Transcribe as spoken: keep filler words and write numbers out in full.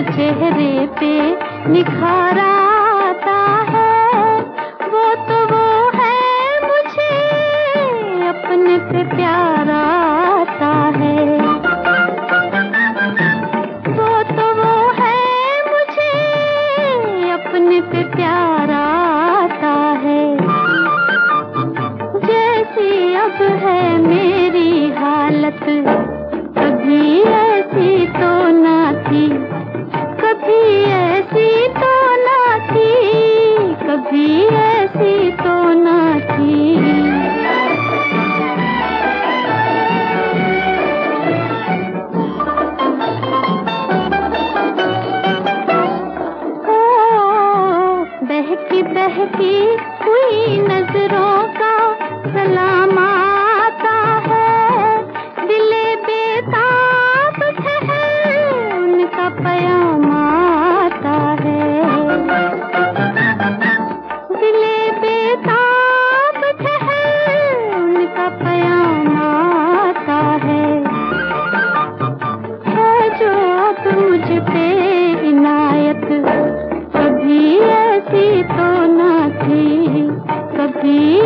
चेहरे पे निखार आता है, वो तो वो है मुझे अपने पे प्यार आता है। वो तो वो है मुझे अपने पे प्यार आता है। जैसी अब है मेरी हालत, कभी ऐसी तो ना थी, कभी ऐसी तो ना थी, कभी ऐसी तो ना थी। ओ, बहकी बहकी हुई नजरों का सलाम आता है, दिले बेताब ठहर उनका प्याम आता है। दिले बेताब ठहर उनका प्याम आता है। है जो अब मुझ पे इनायत, कभी ऐसी तो ना थी, कभी